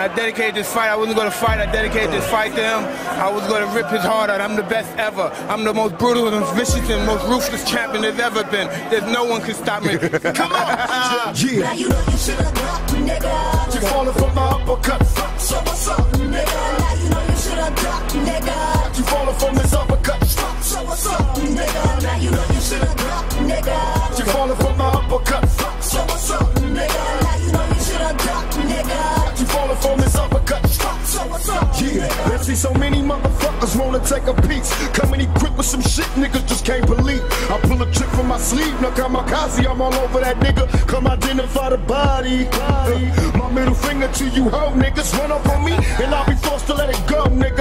I dedicated this fight. I wasn't going to fight. I dedicated this fight to him. I was going to rip his heart out. I'm the best ever. I'm the most brutal and vicious and most ruthless champion there's ever been. There's no one can stop me. Come on! Yeah. Now you know you should have dropped, nigga. You're falling from my uppercut. So what's up, nigga? Now you know you should have dropped, nigga. You're falling from this uppercut. So what's up, nigga? Now you know you should have dropped, nigga. You're falling from my uppercut. So what's up, nigga? Now you know you should have dropped, nigga. You're falling from this uppercut. So what's up, yeah. Let's see so many motherfuckers wanna take a piece. Coming equipped with some shit niggas just can't believe. I pull a trick from my sleeve, now kamikaze, I'm all over that nigga. Come identify the body. My middle finger to you hoe niggas. Run up on me and I'll be forced to let it go, nigga.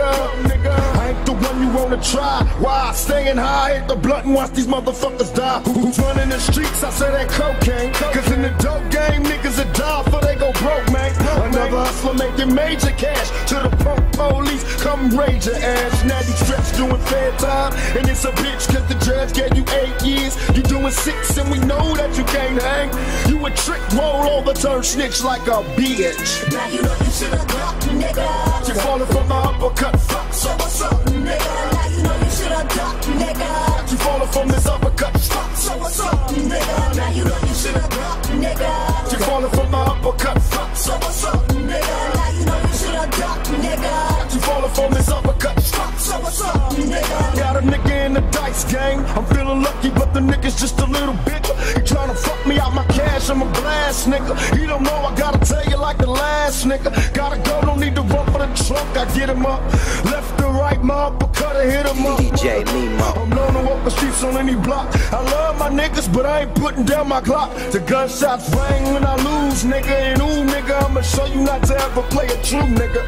I ain't the one you wanna try. Why? Staying high, hit the blunt and watch these motherfuckers die. Who's running the streets? I say that cocaine. Cause in the dope game, niggas that die before they go broke, man. Another hustler making major cash. To the punk police, come raid your ass. Now you stretch doing fair time. And it's a bitch cause the judge gave you 8 years. You doing 6 and we know that you can't hang. You a trick, roll over, turn snitch like a bitch. Now you know you should've dropped, nigga. You're falling from my uppercut. So what's up, nigga? Now you know you should've dropped, nigga. You're falling from this uppercut. So what's up, nigga? Now you know you should've dropped, nigga. You're falling from my uppercut. So what's up, nigga? Now you know you should've dropped, nigga. You falling from this uppercut. So what's up, nigga? Got a nigga in the dice game. I'm feeling lucky, but the nigga's just a little bigger. He tryna fuck me out my cash, I'm a blast, nigga. He don't know, I gotta tell you like the last nigga. Gotta go, don't need to run for the trunk. I get him up, left to right, my uppercut, I hit him up. DJ Nemo. I'm known to walk the streets on any block. I love my niggas, but I ain't putting down my Glock. The gunshots ring when I lose, nigga. And ooh, nigga, I'ma show you not to ever play a true nigga.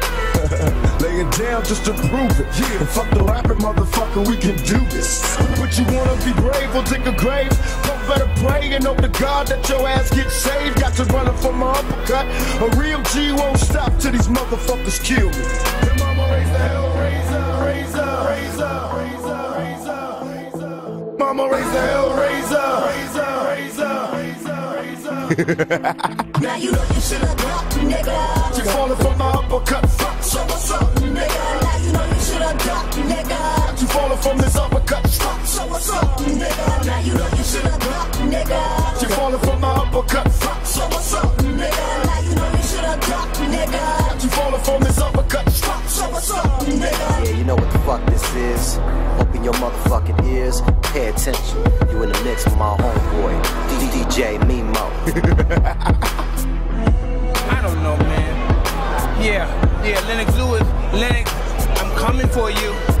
Lay it down just to prove it. Yeah, and fuck the rapping, motherfucker, we can do this. But you wanna be brave or dig a grave? Don't better pray and hope to God that your ass gets saved. Got to run up for my uppercut. A real G won't stop till these motherfuckers kill me. Your mama raised the hell, razor. Mama raised the hell, razor. Now you know you should've dropped, nigga. You're falling from my uppercut. So what's up, nigga? Now you know you should've dropped, nigga. You're falling from this uppercut. So what's up, nigga? Now you know you should've dropped, nigga. You're falling from my uppercut. So what's up, nigga? Now you know you should've dropped, nigga. You're falling from this uppercut. So what's up, nigga? Yeah, you know what the fuck this is. Open your motherfucking ears. Pay attention. You in the mix with my homeboy, DJ Nemo. I don't know, man. Yeah, Lennox Lewis. Lennox, I'm coming for you.